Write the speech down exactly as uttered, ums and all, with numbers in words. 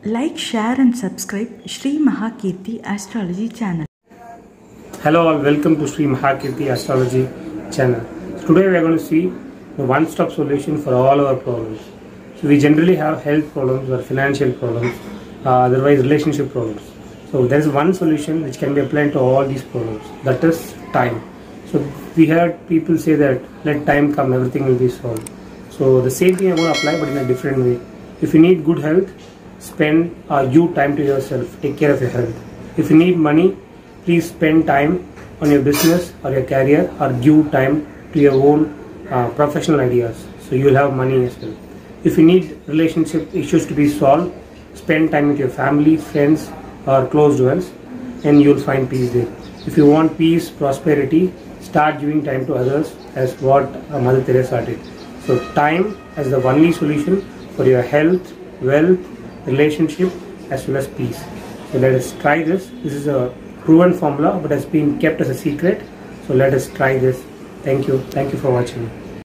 Like, share and subscribe Sri Mahakirti Astrology channel. Hello all, welcome to Sri Mahakirti Astrology channel. So today we are going to see the one-stop solution for all our problems. So we generally have health problems or financial problems, uh, otherwise relationship problems. So there is one solution which can be applied to all these problems, that is time. So we heard people say that let time come, everything will be solved. So the same thing I want to apply, but in a different way. If you need good health, spend uh, you time to yourself, take care of your health. If you need money, please spend time on your business or your career, or give time to your own uh, professional ideas, so you will have money as well. If you need relationship issues to be solved, spend time with your family, friends or close ones, and you will find peace there. If you want peace, prosperity, start giving time to others, as what uh, Mother Teresa did. So time as the only solution for your health, wealth, relationship as well as peace. So let us try this. This is a proven formula but has been kept as a secret. So let us try this. Thank you. Thank you for watching.